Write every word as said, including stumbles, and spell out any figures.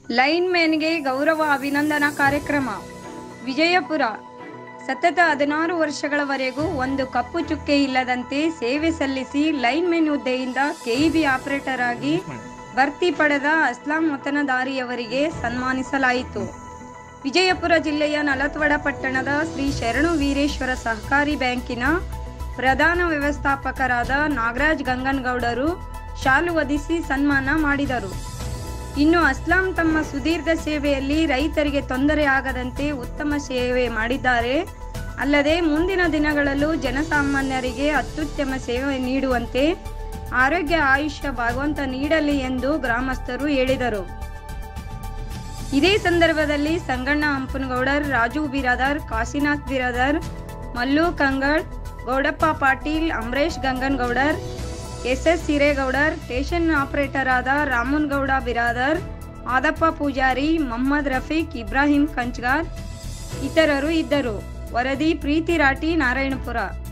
Line ಮ್ಯಾನ್ಗೆ ಗೌರವ ಅಭಿನಂದನಾ ಕಾರ್ಯಕ್ರಮ. ವಿಜಯಪುರ. ಸತತ ಹದಿನಾರು ವರ್ಷಗಳವರೆಗೂ ಒಂದು ಕಪ್ಪು ಚುಕ್ಕೆ ಇಲ್ಲದಂತೆ ಸೇವೆ ಸಲ್ಲಿಸಿ ಲೈನ್ ಮ್ಯಾನ್ ಹುದ್ದೆಯಿಂದ ಕೆಇಬಿ ಆಪರೇಟರ್ ಆಗಿ ಭರ್ತಿ ಪಡೆದ ಅಸ್ಲಾಂ ವತನದಾರಿಯವರಿಗೆ ಸನ್ಮಾನಿಸಲಾಯಿತು. ವಿಜಯಪುರ ಜಿಲ್ಲೆಯ ನಲತ್ವಡ ಪಟ್ಟಣದ ಶ್ರೀ ಶರಣು ವೀರೇಶ್ವರ ಸಹಕಾರಿ ಬ್ಯಾಂಕಿನ ಪ್ರಧಾನ ವ್ಯವಸ್ಥಾಪಕರಾದ ನಾಗರಾಜ್ ಗಂಗನಗೌಡರು ಶಾಲು ಹೊದಿಸಿ ಸನ್ಮಾನ ಮಾಡಿದರು. ಇನ್ನು ಅಸ್ಲಾಂ ತಮ್ಮ ಸುದೀರ್ಘ ಸೇವೆಯಲ್ಲಿ ರೈತರಿಗೆ ತೊಂದರೆ ಆಗದಂತೆ ಉತ್ತಮ ಸೇವೆ ಮಾಡಿದ್ದಾರೆ. ಅಲ್ಲದೆ ಮುಂದಿನ ದಿನಗಳಲ್ಲೂ ಜನಸಾಮಾನ್ಯರಿಗೆ ಅತ್ಯುತ್ತಮ ಸೇವೆ ನೀಡುವಂತೆ ಆರೋಗ್ಯ ಆಯುಷ್ಯ ಭಗವಂತ ನೀಡಲಿ ಎಂದು ಗ್ರಾಮಸ್ಥರು ಹೇಳಿದರು. ಇದೇ ಸಂದರ್ಭದಲ್ಲಿ Sanganna Hampanagoudar, Raju Biradar, Kashinath Biradar, Mallu Kangal, Gowdappa Patil, Amaresh Ganganagoudar, S S Hiregoudar, station operator ಆದ ರಾಮನಗೌಡ ಬಿರಾದರ್, ಆದಪ್ಪ ಪೂಜಾರಿ, ಮೊಹಮ್ಮದ್ ರಫೀಕ್, ಇಬ್ರಾಹಿಂ ಕಂಚಗಾರ್ ಇತರರು ಇದ್ದರು. ವರದಿ ಪ್ರೀತಿ ರಾಟಿ, ನಾರಾಯಣಪುರ.